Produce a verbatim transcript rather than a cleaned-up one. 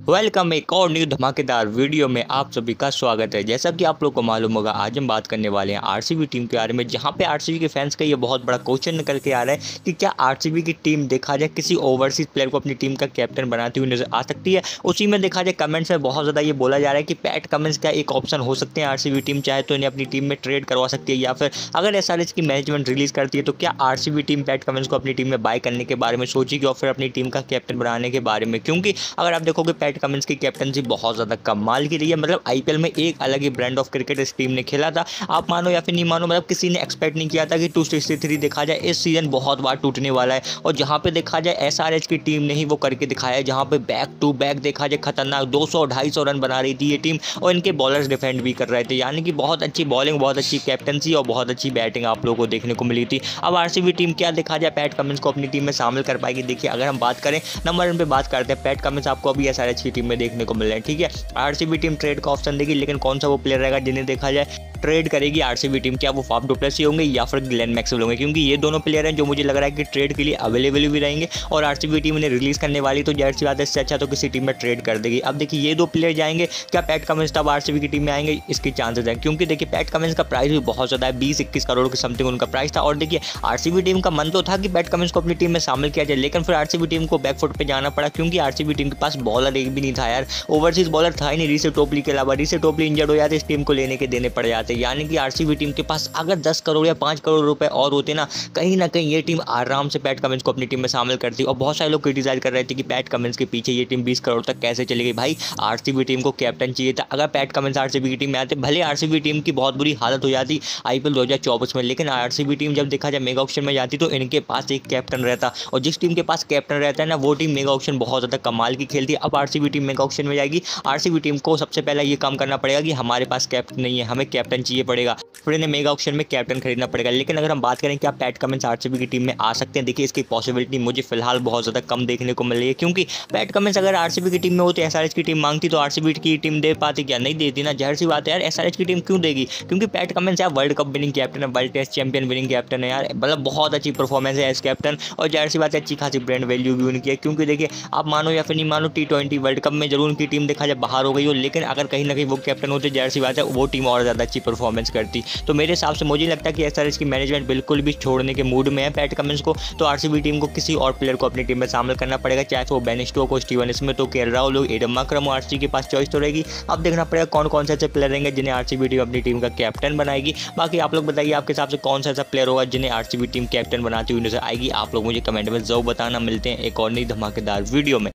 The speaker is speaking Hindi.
वेलकम एक और न्यू धमाकेदार वीडियो में आप सभी का स्वागत है। जैसा कि आप लोग को मालूम होगा, आज हम बात करने वाले हैं आरसीबी टीम के बारे में, जहां पे आरसीबी के फैंस का ये बहुत बड़ा क्वेश्चन निकल के आ रहा है कि क्या आरसीबी की टीम देखा जाए किसी ओवरसीज प्लेयर को अपनी टीम का कैप्टन बनाती हुई नजर आ सकती है। उसी में देखा जाए कमेंट्स में बहुत ज़्यादा ये बोला जा रहा है कि पैट कमिंस क्या एक ऑप्शन हो सकते हैं। आरसीबी टीम चाहे तो इन्हें अपनी टीम में ट्रेड करवा सकती है, या फिर अगर एसआरएच की मैनेजमेंट रिलीज करती है तो क्या आरसीबी टीम पैट कमिंस को अपनी टीम में बाय करने के बारे में सोचेगी और फिर अपनी टीम का कैप्टन बनाने के बारे में। क्योंकि अगर आप देखोगे पैट कमिंस की कैप्टन बहुत ज्यादा कमाल की रही है। मतलब आईपीएल में एक अलग ही ब्रांड ऑफ क्रिकेट इस टीम ने खेला था। आप मानो या फिर नहीं मानो, मतलब किसी ने एक्सपेक्ट नहीं किया था कि टू सिक्सटी थ्री देखा जाए इस सीजन बहुत बार टूटने वाला है। और जहां पे देखा जाए एसआरएच की टीम ने ही वो करके दिखाया है, जहां पे बैक टू बैक देखा जाए खतरनाक दो सौ ढाई सौ रन बना रही थी ये टीम, और इनके बॉलर्स डिफेंड भी कर रहे थे। यानी कि बहुत अच्छी बॉलिंग, बहुत अच्छी कैप्टनसी और बहुत अच्छी बैटिंग आप लोगों को देखने को मिली थी। अब आरसीबी टीम क्या देखा जाए पैट कमिंस को अपनी टीम में शामिल कर पाएगी। देखिए, अगर हम बात करें नंबर वन पे बात करते हैं, पैट कमिंस आपको अभी एसआरएच की टीम में देखने को मिल रहे हैं। ठीक है, आरसीबी टीम ट्रेड का ऑप्शन देगी, लेकिन कौन सा वो प्लेयर रहेगा जिन्हें देखा जाए ट्रेड करेगी आरसीबी टीम? क्या वो फाफ डु प्लेसी होंगे या फिर ग्लेन मैक्सवेल होंगे? क्योंकि ये दोनों प्लेयर हैं जो मुझे लग रहा है कि ट्रेड के लिए अवेलेबल भी रहेंगे, और आरसीबी टीम इन्हें रिलीज करने वाली तो जाहिर सी बात है इससे अच्छा तो किसी टीम में ट्रेड कर देगी। अब देखिए, ये दो प्लेयर जाएंगे, क्या पैट कमिंस तब आरसीबी की टीम में आएंगे? इसके चांसेस हैं, क्योंकि देखिए पैट कमिंस का प्राइस भी बहुत ज़्यादा है, बीस इक्कीस करोड़ के समथिंग उनका प्राइस था। और देखिए आरसीबी टीम का मन तो था कि पैट कमिंस को अपनी टीम में शामिल किया जाए, लेकिन फिर आरसीबी टीम को बैकफुट पे जाना पड़ा, क्योंकि आरसीबी टीम के पास बॉलर एक भी नहीं था यार। ओवरसीज बॉलर था ही नहीं, ऋषभ टोपली के अलावा। ऋषभ टोपली इंजर्ड हो जाते, इस टीम को लेने के देने पड़ जाते। यानी कि आरसीबी टीम के पास अगर दस करोड़ या पाँच करोड़ रुपए और होते ना, कहीं ना कहीं ये टीम आराम से पैट कमिंस को अपनी टीम में शामिल करती। और बहुत सारे लोग क्रिटिसाइज कर रहे थे कि पैट कमिंस के पीछे ये टीम बीस करोड़ तक कैसे चली गई। भाई, आरसीबी टीम को कैप्टन चाहिए था। अगर पैट कमिंस आरसीबी की टीम में आते, भले आरसीबी टीम की बहुत बुरी हालत हो जाती आईपीएल दो हज़ार चौबीस में, लेकिन आरसीबी टीम जब देखा जाए मेगा ऑक्शन में जाती तो इनके पास एक कैप्टन रहता, और जिस टीम के पास कैप्टन रहता है ना, वो टीम मेगा ऑक्शन बहुत ज़्यादा कमाल की खेलती है। अब आरसीबी टीम मेगा ऑक्शन में जाएगी, आरसीबी टीम को सबसे पहले ये काम करना पड़ेगा कि हमारे पास कैप्टन नहीं है, हमें कैप्टन चाहिए पड़ेगा, फिर इन्हें मेगा ऑक्शन में कैप्टन खरीदना पड़ेगा। लेकिन अगर हम बात करें क्या पैट कमिंस आरसीबी की टीम में आ सकते हैं, देखिए इसकी पॉसिबिलिटी मुझे फिलहाल बहुत ज़्यादा कम देखने को मिल रही है। क्योंकि पैट कमिंस अगर आरसीबी की टीम में होते, एसआरएच की टीम मांगती तो आरसीबी की टीम दे पाती क्या? नहीं देती ना, जाहिर सी बात है यार। एसआरएच की टीम क्यों देगी? क्योंकि पैट कमिंस यार वर्ल्ड कप विनिंग कैप्टन है, world test champion winning captain है यार। मतलब बहुत अच्छी परफॉर्मेंस है एज कैप्टन, और जाहिर सी बात है अच्छी खासी ब्रांड वैल्यू भी उनकी है। क्योंकि देखिए, आप मानो या फिर नहीं मानो, टी ट्वेंटी वर्ल्ड कप में जरूर उनकी टीम देखा जाए बाहर हो गई हो, लेकिन अगर कहीं ना कहीं वो कैप्टन होते, जाहिर सी बात है वो टीम और ज़्यादा अच्छी परफॉर्मेंस करती। तो मेरे हिसाब से मुझे लगता है कि एसआरएच की मैनेजमेंट बिल्कुल भी छोड़ने के मूड में है पैट कमिंस को। तो आरसीबी टीम को किसी और प्लेयर को अपनी टीम में शामिल करना पड़ेगा, चाहे वो बेन स्टोक्स हो, स्टीवन स्मिथ हो, केएल राहुल हो, एडम मार्करम हो। आरसीबी के पास चॉइस तो रहेगी। अब देखना पड़ेगा कौन कौन से ऐसे प्लेयर रहेंगे जिन्हें आरसीबी टीम अपनी टीम का कैप्टन बनाएगी। बाकी आप लोग बताइए आपके हिसाब से कौन सा ऐसा प्लेयर होगा जिन्हें आरसीबी टीम कैप्टन बनाती हुई नजर आएगी। आप लोग मुझे कमेंट में जरूर बताना। मिलते हैं एक और नई धमाकेदार वीडियो में।